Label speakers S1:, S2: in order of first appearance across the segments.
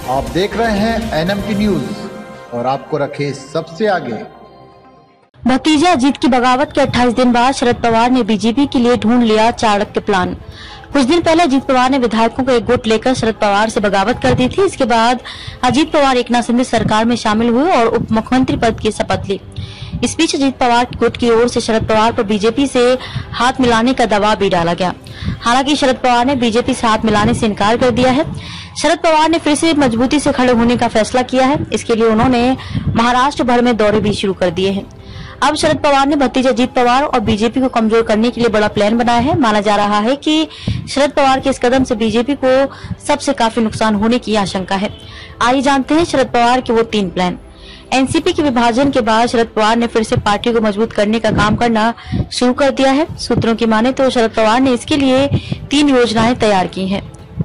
S1: आप देख रहे हैं एनएमटी न्यूज और आपको रखे सबसे आगे।
S2: भतीजा अजीत की बगावत के 28 दिन बाद शरद पवार ने बीजेपी के लिए ढूंढ लिया चाणक्य प्लान। कुछ दिन पहले अजीत पवार ने विधायकों को एक गुट लेकर शरद पवार से बगावत कर दी थी। इसके बाद अजीत पवार एकनाथ शिंदे सरकार में शामिल हुए और उप मुख्यमंत्री पद की शपथ ली। इस बीच अजीत पवार गुट की ओर से शरद पवार पर बीजेपी से हाथ मिलाने का दबाव भी डाला गया। हालांकि शरद पवार ने बीजेपी से हाथ मिलाने से इनकार कर दिया है। शरद पवार ने फिर से मजबूती से खड़े होने का फैसला किया है। इसके लिए उन्होंने महाराष्ट्र भर में दौरे भी शुरू कर दिए हैं। अब शरद पवार ने भतीजा अजीत पवार और बीजेपी को कमजोर करने के लिए बड़ा प्लान बनाया है। माना जा रहा है कि शरद पवार के इस कदम से बीजेपी को सबसे काफी नुकसान होने की आशंका है। आइए जानते हैं शरद पवार के वो 3 प्लान। एनसीपी के विभाजन के बाद शरद पवार ने फिर से पार्टी को मजबूत करने का काम करना शुरू कर दिया है। सूत्रों की माने तो शरद पवार ने इसके लिए 3 योजनाएं तैयार की हैं।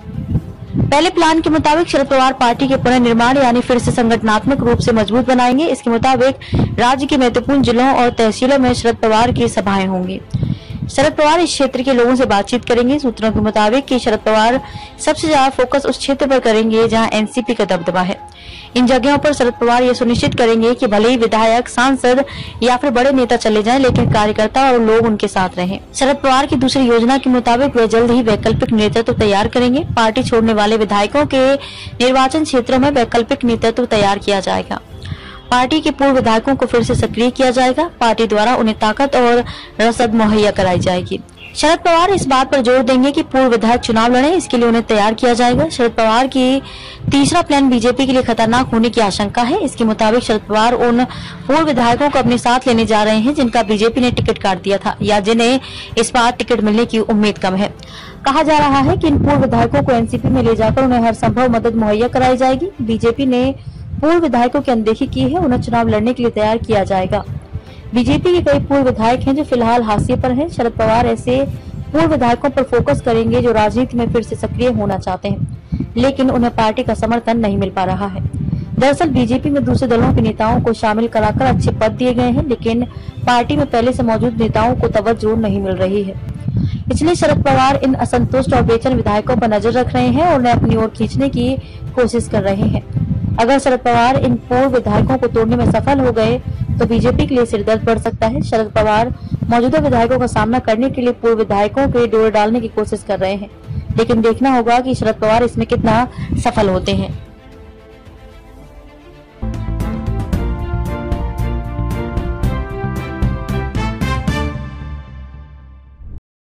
S2: पहले प्लान के मुताबिक शरद पवार पार्टी के पुनर्निर्माण यानी फिर से संगठनात्मक रूप से मजबूत बनाएंगे। इसके मुताबिक राज्य के महत्वपूर्ण जिलों और तहसीलों में शरद पवार की सभाएं होंगी। शरद पवार इस क्षेत्र के लोगों से बातचीत करेंगे। सूत्रों के मुताबिक कि शरद पवार सबसे ज्यादा फोकस उस क्षेत्र पर करेंगे जहां एनसीपी का दबदबा है। इन जगहों पर शरद पवार ये सुनिश्चित करेंगे कि भले ही विधायक, सांसद या फिर बड़े नेता चले जाएं, लेकिन कार्यकर्ता और लोग उनके साथ रहें। शरद पवार की दूसरी योजना के मुताबिक वे जल्द ही वैकल्पिक नेतृत्व तैयार करेंगे। पार्टी छोड़ने वाले विधायकों के निर्वाचन क्षेत्रों में वैकल्पिक नेतृत्व तैयार किया जाएगा। पार्टी के पूर्व विधायकों को फिर से सक्रिय किया जाएगा। पार्टी द्वारा उन्हें ताकत और रसद मुहैया कराई जाएगी। शरद पवार इस बात पर जोर देंगे कि पूर्व विधायक चुनाव लड़ें। इसके लिए उन्हें तैयार किया जाएगा। शरद पवार की तीसरा प्लान बीजेपी के लिए खतरनाक होने की आशंका है। इसके मुताबिक शरद पवार उन पूर्व विधायकों को अपने साथ लेने जा रहे हैं जिनका बीजेपी ने टिकट काट दिया था या जिन्हें इस बार टिकट मिलने की उम्मीद कम है। कहा जा रहा है कि इन पूर्व विधायकों को एनसीपी में ले जाकर उन्हें हर संभव मदद मुहैया कराई जाएगी। बीजेपी ने पूर्व विधायकों की अनदेखी की है, उन्हें चुनाव लड़ने के लिए तैयार किया जाएगा। बीजेपी के कई पूर्व विधायक हैं जो फिलहाल हाशिए पर हैं। शरद पवार ऐसे पूर्व विधायकों पर फोकस करेंगे जो राजनीति में फिर से सक्रिय होना चाहते हैं, लेकिन उन्हें पार्टी का समर्थन नहीं मिल पा रहा है। दरअसल बीजेपी में दूसरे दलों के नेताओं को शामिल कराकर अच्छे पद दिए गए हैं, लेकिन पार्टी में पहले से मौजूद नेताओं को तवज्जो नहीं मिल रही है। इसलिए शरद पवार इन असंतुष्ट और बेचैन विधायकों पर नजर रख रहे हैं और उन्हें अपनी ओर खींचने की कोशिश कर रहे हैं। अगर शरद पवार इन पूर्व विधायकों को तोड़ने में सफल हो गए तो बीजेपी के लिए सिरदर्द बढ़ सकता है। शरद पवार मौजूदा विधायकों का सामना करने के लिए पूर्व विधायकों के डोर डालने की कोशिश कर रहे हैं, लेकिन देखना होगा कि शरद पवार इसमें कितना सफल होते हैं।